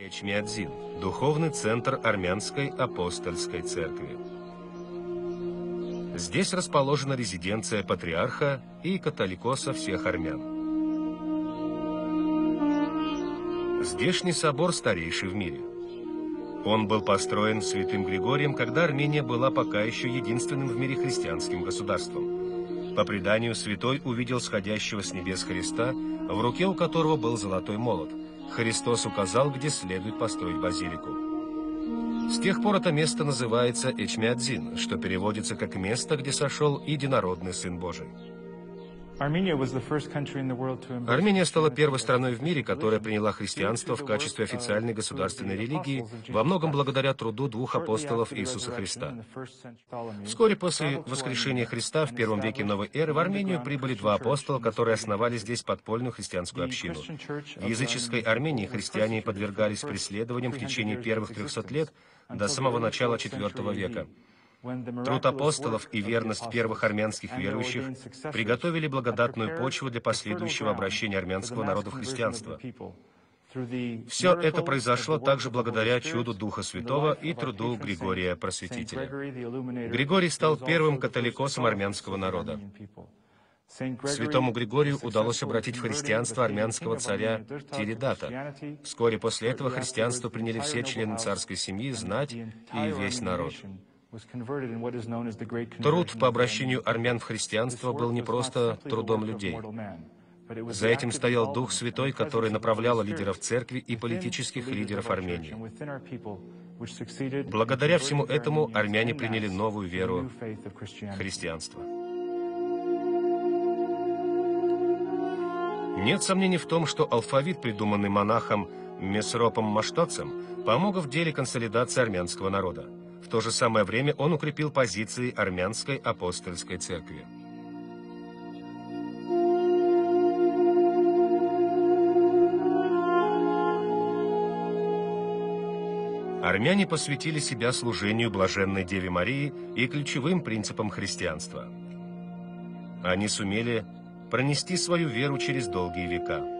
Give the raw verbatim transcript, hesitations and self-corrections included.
Эчмиадзин – духовный центр армянской апостольской церкви. Здесь расположена резиденция патриарха и католикоса всех армян. Здешний собор старейший в мире. Он был построен святым Григорием, когда Армения была пока еще единственным в мире христианским государством. По преданию, святой увидел сходящего с небес Христа, в руке у которого был золотой молот. Христос указал, где следует построить базилику. С тех пор это место называется Эчмиадзин, что переводится как «место, где сошел единородный Сын Божий». Армения стала первой страной в мире, которая приняла христианство в качестве официальной государственной религии, во многом благодаря труду двух апостолов Иисуса Христа. Вскоре после воскрешения Христа в первом веке новой эры в Армению прибыли два апостола, которые основали здесь подпольную христианскую общину. В языческой Армении христиане подвергались преследованиям в течение первых трехсот лет до самого начала четвёртого века. Труд апостолов и верность первых армянских верующих приготовили благодатную почву для последующего обращения армянского народа в христианство. Все это произошло также благодаря чуду Духа Святого и труду Григория Просветителя. Григорий стал первым католикосом армянского народа. Святому Григорию удалось обратить в христианство армянского царя Тиридата. Вскоре после этого христианство приняли все члены царской семьи, знать и весь народ. Труд по обращению армян в христианство был не просто трудом людей. За этим стоял Дух Святой, который направлял лидеров церкви и политических лидеров Армении. Благодаря всему этому армяне приняли новую веру – христианство. Нет сомнений в том, что алфавит, придуманный монахом Месропом Маштоцем, помог в деле консолидации армянского народа. В то же самое время он укрепил позиции армянской апостольской церкви. Армяне посвятили себя служению блаженной Деве Марии и ключевым принципам христианства. Они сумели пронести свою веру через долгие века.